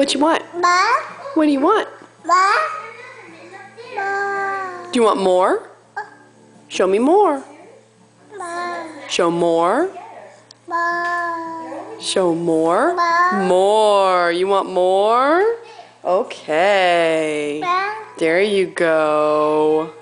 What you want? What do you want? Do you want more? Show me more. Show more. Show more. More. You want more? Okay. There you go.